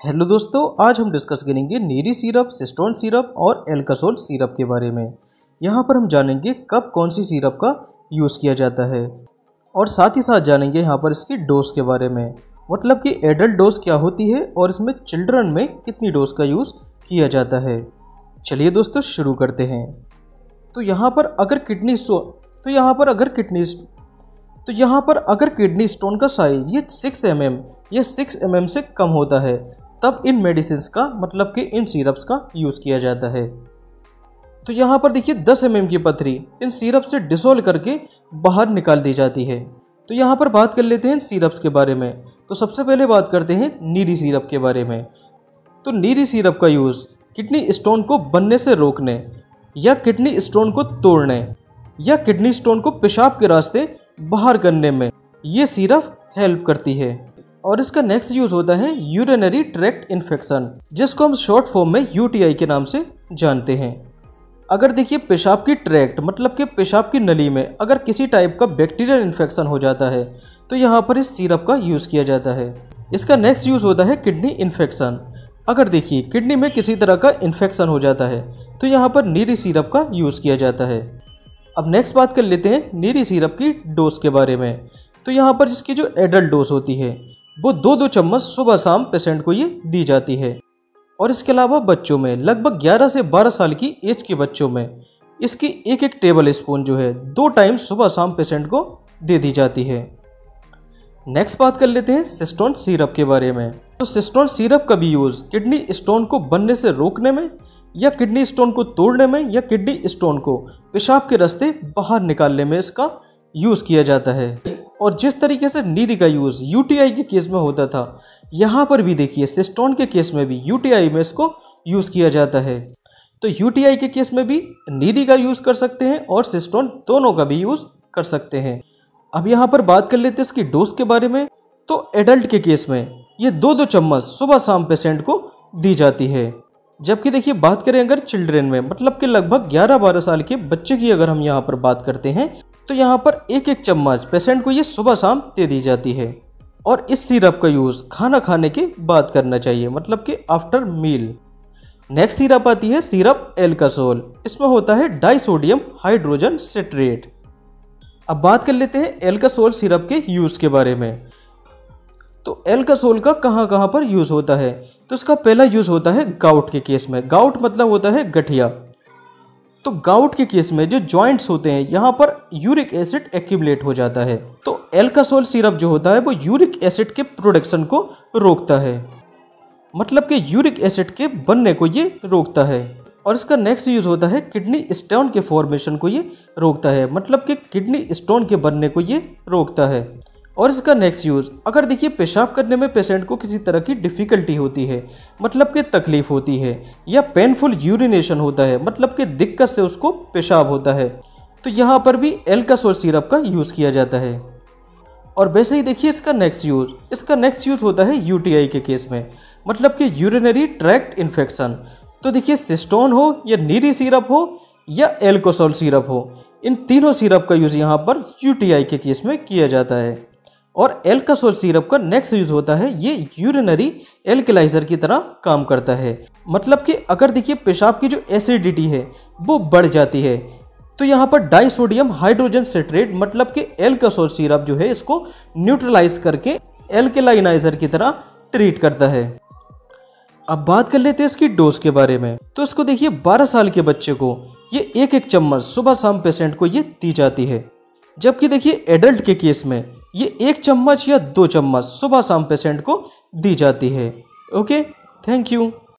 Hello दोस्तों, आज हम डिस्कस करेंगे नीरी सिरप, सिस्टोन सिरप और एल्कासोल सिरप के बारे में। यहाँ पर हम जानेंगे कब कौन सी सिरप का यूज़ किया जाता है और साथ ही साथ जानेंगे यहाँ पर इसकी डोज के बारे में, मतलब कि एडल्ट डोज क्या होती है और इसमें चिल्ड्रन में कितनी डोज का यूज़ किया जाता है। चलिए दोस्तों शुरू करते हैं। तो यहाँ पर अगर किडनी स्टोन का साइज ये 6 mm या 6 mm से कम होता है तब इन मेडिसिन्स का मतलब कि इन सिरप्स का यूज़ किया जाता है। तो यहाँ पर देखिए 10 mm की पथरी इन सिरप से डिसॉल्व करके बाहर निकाल दी जाती है। तो यहाँ पर बात कर लेते हैं इन सिरप्स के बारे में। तो सबसे पहले बात करते हैं नीरी सिरप के बारे में। तो नीरी सिरप का यूज़ किडनी स्टोन को बनने से रोकने या किडनी स्टोन को तोड़ने या किडनी स्टोन को पेशाब के रास्ते बाहर करने में ये सिरप हेल्प करती है। और इसका नेक्स्ट यूज होता है यूरिनरी ट्रैक्ट इन्फेक्शन, जिसको हम शॉर्ट फॉर्म में यूटीआई के नाम से जानते हैं। अगर देखिए पेशाब की ट्रैक्ट मतलब कि पेशाब की नली में अगर किसी टाइप का बैक्टीरियल इन्फेक्शन हो जाता है तो यहाँ पर इस सिरप का यूज़ किया जाता है। इसका नेक्स्ट यूज़ होता है किडनी इन्फेक्शन। अगर देखिए किडनी में किसी तरह का इन्फेक्शन हो जाता है तो यहाँ पर नीरी सिरप का यूज़ किया जाता है। अब नेक्स्ट बात कर लेते हैं नीरी सिरप की डोज के बारे में। तो यहाँ पर जिसकी जो एडल्ट डोज होती है वो 2-2 चम्मच सुबह शाम पेशेंट को ये दी जाती है। और इसके अलावा बच्चों में लगभग 11 से 12 साल की एज के बच्चों में इसकी एक टेबल स्पून जो है 2 टाइम सुबह शाम पेशेंट को दे दी जाती है। नेक्स्ट बात कर लेते हैं सिस्टोन सिरप के बारे में। तो सिस्टोन सिरप का भी यूज़ किडनी स्टोन को बनने से रोकने में या किडनी स्टोन को तोड़ने में या किडनी स्टोन को पेशाब के रास्ते बाहर निकालने में इसका यूज़ किया जाता है। और जिस तरीके से नीरी का यूज़ यूटीआई के केस में होता था, यहाँ पर भी देखिए सिस्टोन के केस में भी यूटीआई में इसको यूज़ किया जाता है। तो यूटीआई के केस में भी नीरी का यूज़ कर सकते हैं और सिस्टोन दोनों का भी यूज़ कर सकते हैं। अब यहाँ पर बात कर लेते हैं इसकी डोज के बारे में। तो एडल्ट के केस में ये 2-2 चम्मच सुबह शाम पेशेंट को दी जाती है। जबकि देखिए बात करें अगर चिल्ड्रेन में मतलब कि लगभग 11-12 साल के बच्चे की अगर हम यहाँ पर बात करते हैं तो यहाँ पर 1-1 चम्मच पेशेंट को ये सुबह शाम दे दी जाती है। और इस सिरप का यूज़ खाना खाने के बाद करना चाहिए, मतलब कि आफ्टर मील। नेक्स्ट सिरप आती है सिरप एल्कासोल। इसमें होता है डाइसोडियम हाइड्रोजन सिट्रेट। अब बात कर लेते हैं एल्कासोल सिरप के यूज़ के बारे में। तो एल्कासोल का कहाँ कहाँ पर यूज़ होता है? तो इसका पहला यूज़ होता है गाउट के केस में। गाउट मतलब होता है गठिया। तो गाउट के केस में जो जॉइंट्स होते हैं यहाँ पर यूरिक एसिड एक्यूमुलेट हो जाता है। तो एल्कासोल सिरप जो होता है वो यूरिक एसिड के प्रोडक्शन को रोकता है, मतलब कि यूरिक एसिड के बनने को ये रोकता है। और इसका नेक्स्ट यूज़ होता है किडनी स्टोन के फॉर्मेशन को ये रोकता है, मतलब कि किडनी स्टोन के बनने को ये रोकता है। और इसका नेक्स्ट यूज़ अगर देखिए पेशाब करने में पेशेंट को किसी तरह की डिफ़िकल्टी होती है, मतलब कि तकलीफ़ होती है, या पेनफुल यूरिनेशन होता है, मतलब कि दिक्कत से उसको पेशाब होता है, तो यहाँ पर भी एल्कासोल सिरप का यूज़ किया जाता है। और वैसे ही देखिए इसका नेक्स्ट यूज़ होता है यूटीआई के केस में, मतलब कि यूरिनरी ट्रैक्ट इन्फेक्शन। तो देखिए सिस्टोन हो या नीरी सिरप हो या एल्कासोल सिरप हो, इन तीनों सिरप का यूज़ यहाँ पर यूटीआई के केस में किया जाता है। और एल्कासोल सिरप का नेक्स्ट यूज़ होता है ये यूरिनरी एल्कलाइजर की तरह काम करता है, मतलब कि अगर देखिए पेशाब की जो एसिडिटी है वो बढ़ जाती है तो यहाँ पर डाइसोडियम हाइड्रोजन सिट्रेट मतलब कि एल्कासोल सिरप जो है इसको न्यूट्रलाइज करके एल्कलाइनाइजर की तरह ट्रीट करता है। अब बात कर लेते हैं इसकी डोज के बारे में। तो इसको देखिए 12 साल के बच्चे को ये 1-1 चम्मच सुबह शाम पेशेंट को ये दी जाती है। जबकि देखिए एडल्ट के केस में ये 1 चम्मच या 2 चम्मच सुबह शाम पेशेंट को दी जाती है। Okay, thank you.